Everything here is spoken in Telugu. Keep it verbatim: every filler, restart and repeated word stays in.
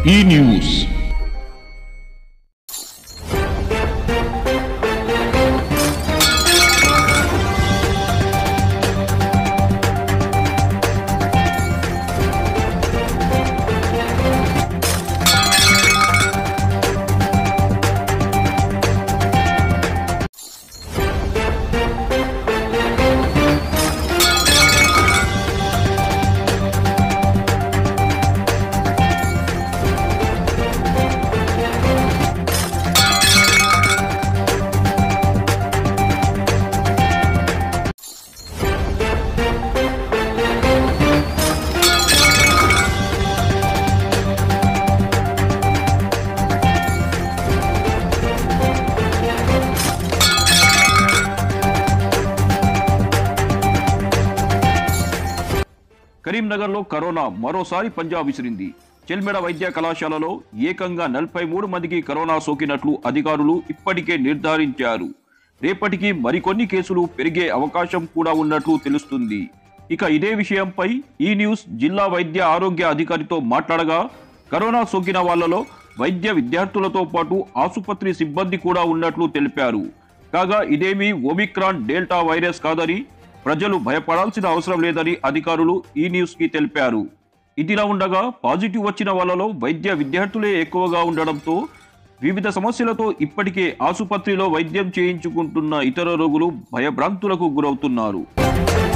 ఈ న్యూస్ కరీంనగర్లో కరోనా మరోసారి పంజా విసిరింది. చెల్మెడ వైద్య కళాశాలలో ఏకంగా నలభై మూడు మందికి కరోనా సోకినట్లు అధికారులు ఇప్పటికే నిర్ధారించారు. రేపటికి మరికొన్ని కేసులు పెరిగే అవకాశం కూడా ఉన్నట్లు తెలుస్తుంది. ఇక ఇదే విషయంపై ఈ న్యూస్ జిల్లా వైద్య ఆరోగ్య అధికారితో మాట్లాడగా కరోనా సోకిన వాళ్లలో వైద్య విద్యార్థులతో పాటు ఆసుపత్రి సిబ్బంది కూడా ఉన్నట్లు తెలిపారు. కాగా ఇదేమీ ఒమిక్రాన్ డెల్టా వైరస్ కాదని, ప్రజలు భయపడాల్సిన అవసరం లేదని అధికారులు ఈ న్యూస్ కి తెలిపారు. ఇదిలా ఉండగా పాజిటివ్ వచ్చిన వాళ్ళలో వైద్య విద్యార్థులే ఎక్కువగా ఉండడంతో వివిధ సమస్యలతో ఇప్పటికే ఆసుపత్రిలో వైద్యం చేయించుకుంటున్న ఇతర రోగులు భయభ్రాంతులకు గురవుతున్నారు.